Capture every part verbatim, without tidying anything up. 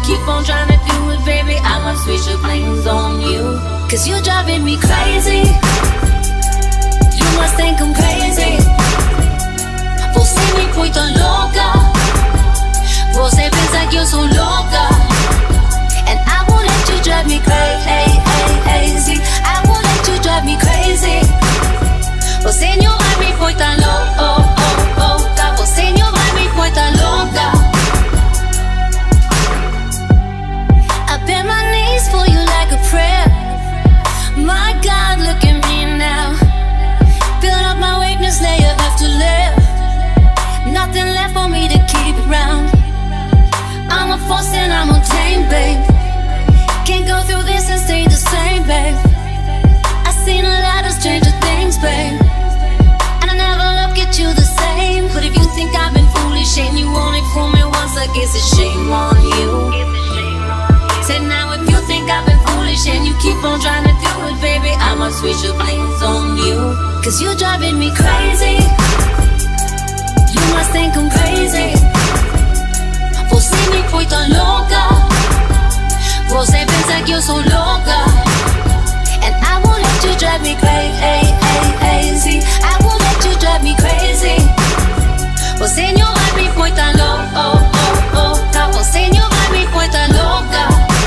keep on trying to do it, baby, I might switch your planes on you. Cause you're driving me crazy. You must think I'm crazy. Você me põe tão louca. Você pensa que eu sou louca. And I won't let you drive me crazy. I won't let you drive me crazy. Você não vai me põe tão louca. Você não vai me põe tão louca. I bend my knees for you like a prayer. My God, look at me now. Build up my weakness, layer after layer. Nothing left for me to keep around. I'm a force and I'm untamed, babe. Can't go through this and stay the same, babe. I've seen a lot of stranger things, babe, and I never look at you the same. But if you think I've been foolish and you only fool me once, I guess it's shame on you. Said now if you think I've been foolish and you keep on trying to do it, baby, I might switch your planes on you. Cause you're driving me crazy. You must think I'm crazy. Você me põe tão louca. Você pensa que eu sou louca. And I won't let you drive me crazy. I won't let you drive me crazy. Você não vai me põe tão louca. Você não vai me põe tão louca.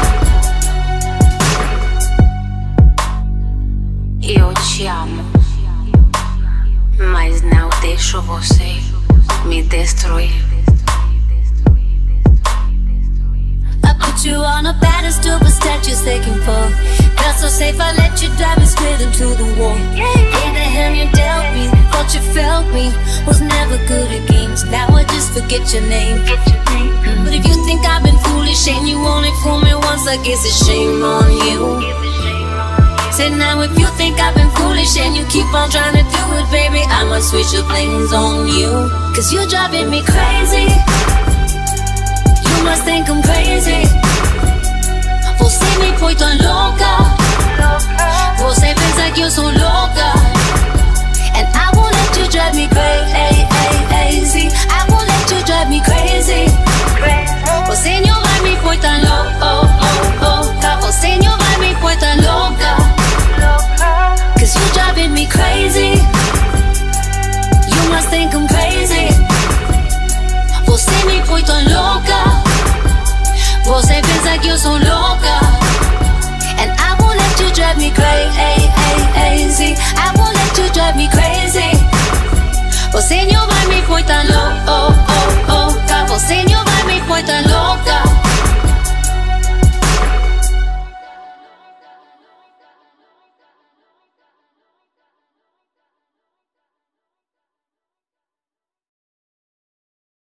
Eu te amo, mas não deixo você me destruir. I put you on a pedestal, but statues taking fall. Felt so safe, I let you drive me straight into the wall. Gave the hand you dealt me, thought you felt me. Was never good at games, now I just forget your name. But if you think I've been foolish and you only fool me once, I guess it's shame on you. Say now if you think I've been foolish and you keep on trying to do it, baby, I might switch your planes on you. Cause you're driving me crazy. You must think I'm crazy. Você me põe tão louca. Você pensa que eu sou louca. And I won't let you drive me crazy. I won't let you drive me crazy. Você não vai me põe tão louca. Você não vai me põe tão louca. Cause you're driving me crazy. You must think I'm crazy. Você me põe tão louca. Você pensa que eu sou louca.